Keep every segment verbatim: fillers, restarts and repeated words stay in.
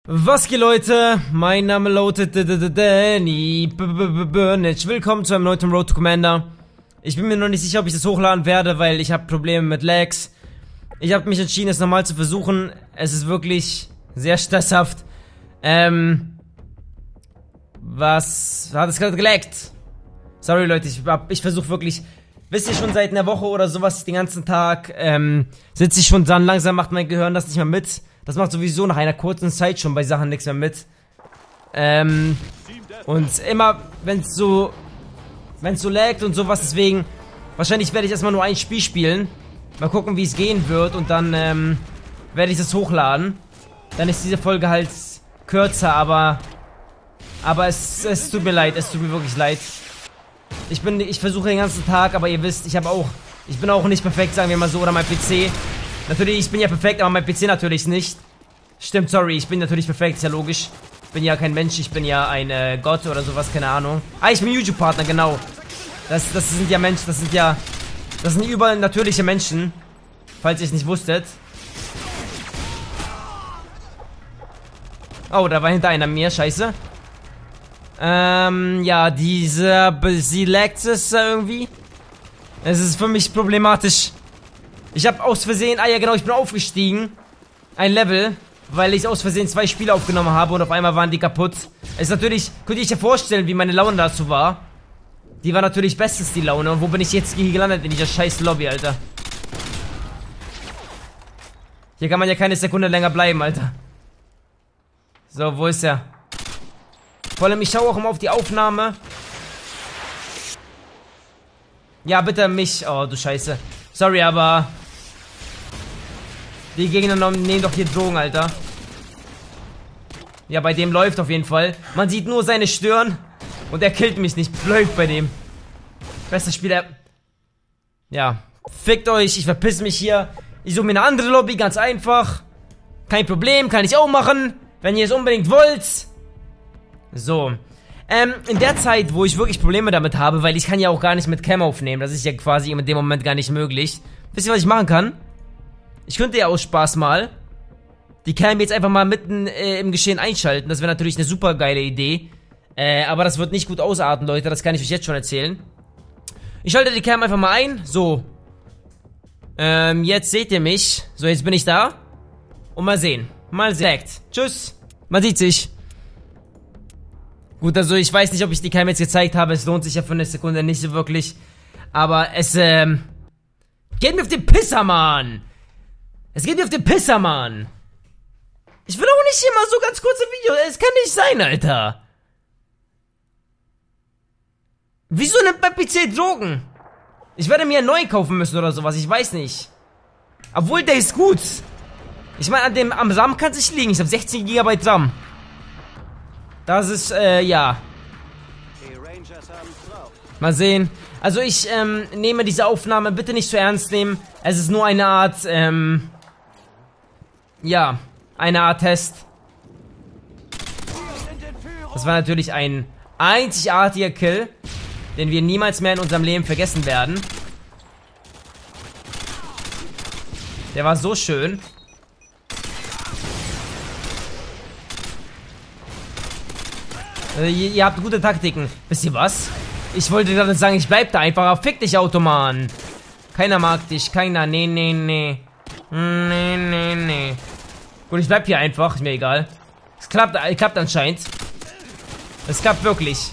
Was geht, Leute? Mein Name lautet Danny Burnage. Willkommen zu einem neuen Road to Commander. Ich bin mir noch nicht sicher, ob ich das hochladen werde, weil ich habe Probleme mit Lags. Ich habe mich entschieden, es nochmal zu versuchen. Es ist wirklich sehr stresshaft. Ähm... Was... Hat es gerade gelaggt? Sorry, Leute, ich, ich versuche wirklich... Wisst ihr, schon seit einer Woche oder sowas, den ganzen Tag, ähm, sitze ich schon dran, langsam macht mein Gehirn das nicht mehr mit. Das macht sowieso nach einer kurzen Zeit schon bei Sachen nichts mehr mit. Ähm, und immer, wenn es so, wenn es so laggt und sowas, deswegen, wahrscheinlich werde ich erstmal nur ein Spiel spielen. Mal gucken, wie es gehen wird und dann, ähm, werde ich das hochladen. Dann ist diese Folge halt kürzer, aber, aber es, es tut mir leid, es tut mir wirklich leid. Ich bin, ich versuche den ganzen Tag, aber ihr wisst, ich habe auch, ich bin auch nicht perfekt, sagen wir mal so, oder mein P C. Natürlich, ich bin ja perfekt, aber mein P C natürlich nicht. Stimmt, sorry, ich bin natürlich perfekt, ist ja logisch. Ich bin ja kein Mensch, ich bin ja ein äh, Gott oder sowas, keine Ahnung. Ah, ich bin YouTube-Partner, genau. Das, das sind ja Menschen, das sind ja, das sind überall natürliche Menschen. Falls ihr es nicht wusstet. Oh, da war hinter einer mir, scheiße. Ähm, ja, diese, sie laggt es irgendwie. Es ist für mich problematisch. Ich habe aus Versehen, ah ja genau, ich bin aufgestiegen. Ein Level, weil ich aus Versehen zwei Spiele aufgenommen habe und auf einmal waren die kaputt. Es ist natürlich, könnt ihr euch ja vorstellen, wie meine Laune dazu war. Die war natürlich bestens, die Laune. Und wo bin ich jetzt hier gelandet? In dieser scheiß Lobby, Alter. Hier kann man ja keine Sekunde länger bleiben, Alter. So, wo ist er? Vor allem, ich schaue auch immer auf die Aufnahme. Ja, bitte mich. Oh, du Scheiße. Sorry, aber... Die Gegner nehmen doch hier Drogen, Alter. Ja, bei dem läuft auf jeden Fall. Man sieht nur seine Stirn. Und er killt mich nicht. Läuft bei dem. Bester Spieler. Ja. Fickt euch. Ich verpiss mich hier. Ich suche mir eine andere Lobby. Ganz einfach. Kein Problem. Kann ich auch machen. Wenn ihr es unbedingt wollt. So. Ähm, in der Zeit, wo ich wirklich Probleme damit habe, weil ich kann ja auch gar nicht mit Cam aufnehmen. Das ist ja quasi in dem Moment gar nicht möglich. Wisst ihr, was ich machen kann? Ich könnte ja aus Spaß mal die Cam jetzt einfach mal mitten äh, im Geschehen einschalten. Das wäre natürlich eine super geile Idee. Äh, aber das wird nicht gut ausarten, Leute. Das kann ich euch jetzt schon erzählen. Ich schalte die Cam einfach mal ein. So. Ähm, jetzt seht ihr mich. So, jetzt bin ich da. Und mal sehen. Mal sehen. Tschüss. Man sieht sich. Gut, also ich weiß nicht, ob ich die Cam jetzt gezeigt habe. Es lohnt sich ja für eine Sekunde nicht so wirklich. Aber es, ähm... geht mir auf den Pisser, Mann! Es geht mir auf den Pisser, Mann! Ich will auch nicht immer so ganz kurze Videos. Es kann nicht sein, Alter! Wieso nimmt mein P C Drogen? Ich werde mir einen neuen kaufen müssen oder sowas. Ich weiß nicht. Obwohl, der ist gut. Ich meine, an dem, am RAM kann es nicht liegen. Ich habe sechzehn Gigabyte RAM. Das ist, äh, ja. Mal sehen. Also ich, ähm, nehme diese Aufnahme bitte nicht zu ernst nehmen. Es ist nur eine Art, ähm, ja, eine Art Test. Das war natürlich ein einzigartiger Kill, den wir niemals mehr in unserem Leben vergessen werden. Der war so schön. Ihr, ihr habt gute Taktiken. Wisst ihr was? Ich wollte gerade sagen, ich bleib da einfach. Aber fick dich, Automan. Keiner mag dich. Keiner. Nee, nee, nee. Nee, nee, nee. Gut, ich bleib hier einfach. Ist mir egal. Es klappt, es klappt anscheinend. Es klappt wirklich.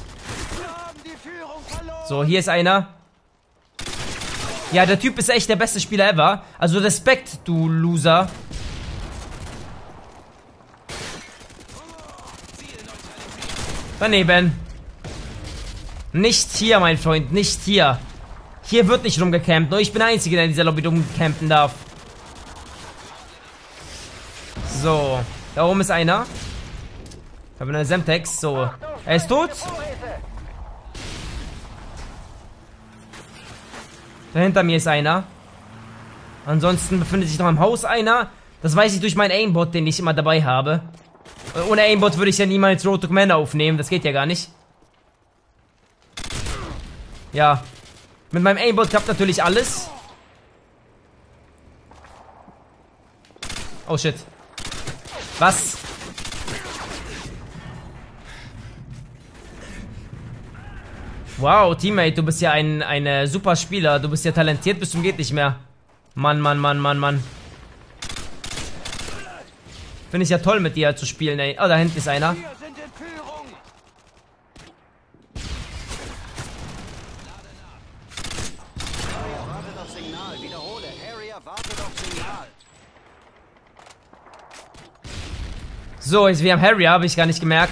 So, hier ist einer. Ja, der Typ ist echt der beste Spieler ever. Also Respekt, du Loser. Daneben. Nicht hier, mein Freund, nicht hier. Hier wird nicht rumgecampt, nur ich bin der Einzige, der in dieser Lobby rumcampen darf. So, da oben ist einer. Ich habe eine Semtex, so. Er ist tot. Da hinter mir ist einer. Ansonsten befindet sich noch im Haus einer. Das weiß ich durch meinen Aimbot, den ich immer dabei habe. Ohne Aimbot würde ich ja niemals Road to Commander aufnehmen. Das geht ja gar nicht. Ja. Mit meinem Aimbot klappt natürlich alles. Oh shit. Was? Wow, Teammate, du bist ja ein eine super Spieler. Du bist ja talentiert bis zum geht nicht mehr. Mann, Mann, Mann, Mann, Mann. Finde ich ja toll mit dir zu spielen, ey. Oh, da hinten ist einer. So, jetzt wir haben Harrier, habe ich gar nicht gemerkt.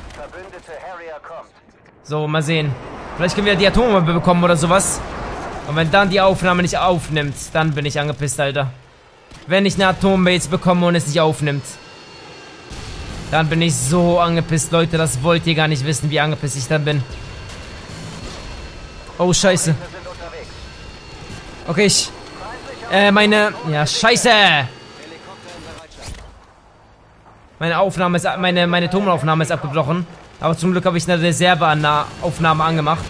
So, mal sehen. Vielleicht können wir die Atombombe bekommen oder sowas. Und wenn dann die Aufnahme nicht aufnimmt, dann bin ich angepisst, Alter. Wenn ich eine Atombombe jetzt bekomme und es nicht aufnimmt, dann bin ich so angepisst, Leute. Das wollt ihr gar nicht wissen, wie angepisst ich dann bin. Oh, scheiße. Okay, ich... Äh, meine... Ja, scheiße! Meine Aufnahme ist... Meine, meine Tonaufnahme ist abgebrochen. Aber zum Glück habe ich eine Reserveaufnahme angemacht.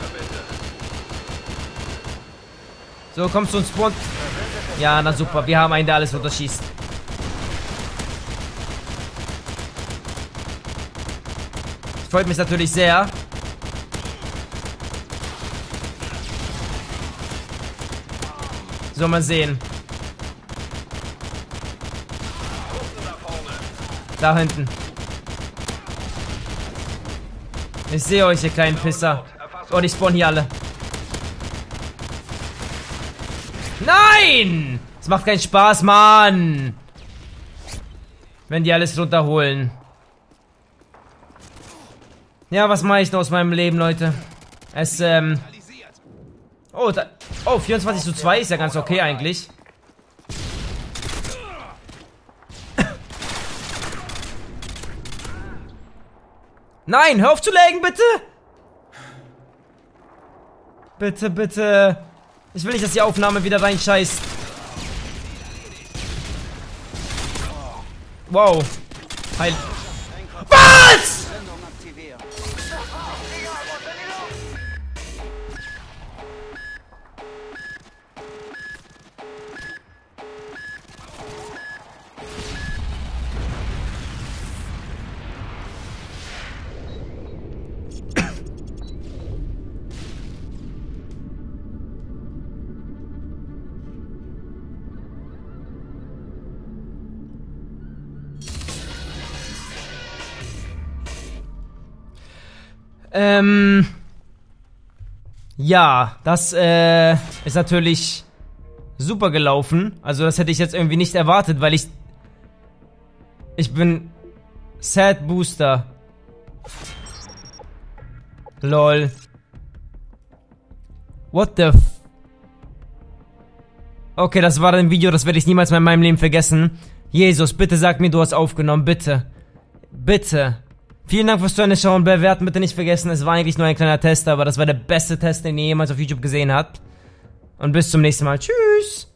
So, kommst du uns Spawn? Ja, na super. Wir haben einen, der alles runterschießt. Das freut mich natürlich sehr. So, mal sehen. Da hinten. Ich sehe euch, ihr kleinen Pisser. Oh, die spawnen hier alle. Nein! Es macht keinen Spaß, Mann. Wenn die alles runterholen. Ja, was mache ich noch aus meinem Leben, Leute? Es, ähm... Oh, da... Oh, vierundzwanzig zu zwei ist ja ganz okay eigentlich. Nein, hör auf zu laggen, bitte! Bitte, bitte. Ich will nicht, dass die Aufnahme wieder reinscheißt. Wow. Heil. Was?! Ähm... Ja, das, äh, ist natürlich super gelaufen. Also das hätte ich jetzt irgendwie nicht erwartet, weil ich... Ich bin... Sad Booster. Lol. What the f... Okay, das war ein Video, das werde ich niemals mehr in meinem Leben vergessen. Jesus, bitte sag mir, du hast aufgenommen, bitte. Bitte. Vielen Dank fürs Zuhören, Schauen, bewerten, bitte nicht vergessen, es war eigentlich nur ein kleiner Test, aber das war der beste Test, den ihr jemals auf YouTube gesehen habt. Und bis zum nächsten Mal. Tschüss!